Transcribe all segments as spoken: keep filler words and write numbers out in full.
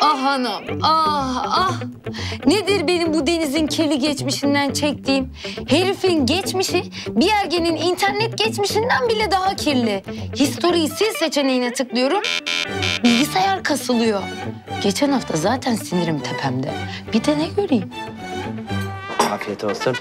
Ah anam, ah ah. Nedir benim bu denizin kirli geçmişinden çektiğim? Herifin geçmişi bir ergenin internet geçmişinden bile daha kirli. History'yi sil seçeneğine tıklıyorum. Bilgisayar kasılıyor. Geçen hafta zaten sinirim tepemde. Bir de ne göreyim? Afiyet olsun.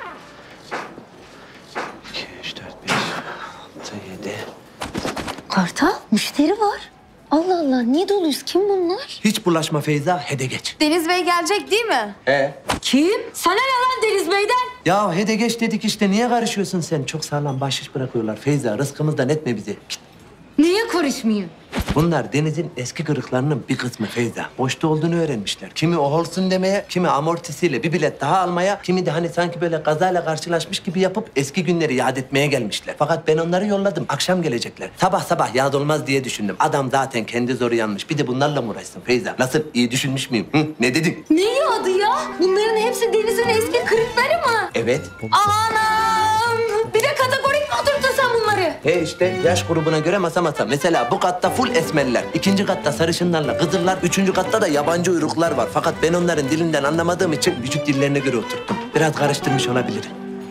iki, üç, dört, beş, altı, yedi. Kartal, müşteri var. Allah Allah, niye doluyuz? Kim bunlar? Hiç bulaşma Feyza, hede geç. Deniz Bey gelecek değil mi? He. Kim? Sana ne lan Deniz Bey'den? Ya hede geç dedik işte, niye karışıyorsun sen? Çok sağlam bahşiş bırakıyorlar Feyza, rızkımızdan etme bizi. Git. Niye karışmayayım? Bunlar denizin eski kırıklarının bir kısmı Feyza. Boşta olduğunu öğrenmişler. Kimi o olsun demeye, kimi amortisiyle bir bilet daha almaya, kimi de hani sanki böyle kazayla karşılaşmış gibi yapıp eski günleri yad etmeye gelmişler. Fakat ben onları yolladım. Akşam gelecekler. Sabah sabah yad olmaz diye düşündüm. Adam zaten kendi zoru yanmış. Bir de bunlarla mı uğraşsın Feyza? Nasıl, iyi düşünmüş müyüm? Hı? Ne dedin? Ne adı ya? Bunların hepsi denizin eski kırıkları mı? Evet. Anam! Bir de kategorik mi oturttun sen bunları? He işte yaş grubuna göre masa masa. Mesela bu katta full esmerler. İkinci katta sarışınlarla kızıllar. Üçüncü katta da yabancı uyruklar var. Fakat ben onların dilinden anlamadığım için vücut dillerine göre oturttum. Biraz karıştırmış olabilirim.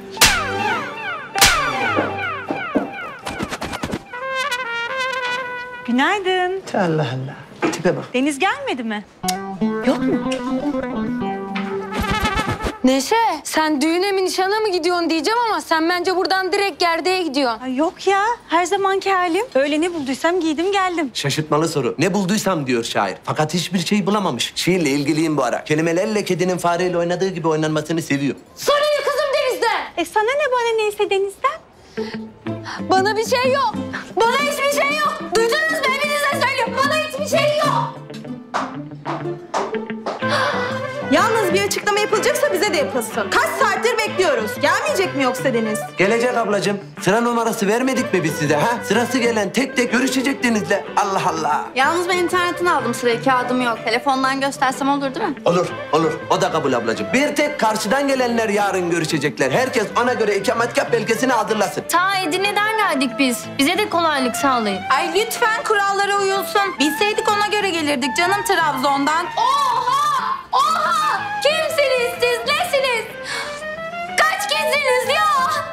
Günaydın. Allah Allah. Tipe bak. Deniz gelmedi mi? Neşe, sen düğüne mi nişana mı gidiyorsun diyeceğim ama sen bence buradan direkt gerdeğe gidiyorsun. Ay yok ya. Her zamanki halim. Öyle ne bulduysam giydim geldim. Şaşırtmalı soru. Ne bulduysam diyor şair. Fakat hiçbir şey bulamamış. Şiirle ilgiliyim bu ara. Kelimelerle kedinin fareyle oynadığı gibi oynanmasını seviyor. Sana ne kızım Deniz'den? E sana ne bana neyse Deniz'den? Bana bir şey yok. Bana hiçbir şey yok. Duydunuz mu? Hepinize söylüyorum. Bana hiçbir şey yok. Yalnız bir açıklama yapılacaksa bize de yapılsın. Kaç saattir bekliyoruz. Gelmeyecek mi yoksa Deniz? Gelecek ablacığım. Sıra numarası vermedik mi biz size ha? Sırası gelen tek tek görüşecek Deniz'le. Allah Allah. Yalnız ben internetten aldım sırayı. Kağıdım yok. Telefondan göstersem olur değil mi? Olur, olur. O da kabul ablacığım. Bir tek karşıdan gelenler yarın görüşecekler. Herkes ona göre ikametgah belgesini hazırlasın. Ta Edirne'den geldik biz. Bize de kolaylık sağlayın. Ay lütfen kurallara uyulsun. Bilseydik ona göre gelirdik canım Trabzon'dan. Oha! Oha! Kimsiniz siz? Nesiniz? Kaç kişisiniz ya?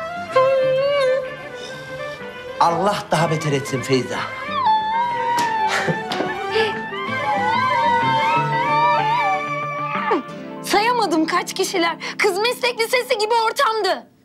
Allah daha beter etsin Feyza. Sayamadım kaç kişiler. Kız meslek lisesi gibi ortamdı.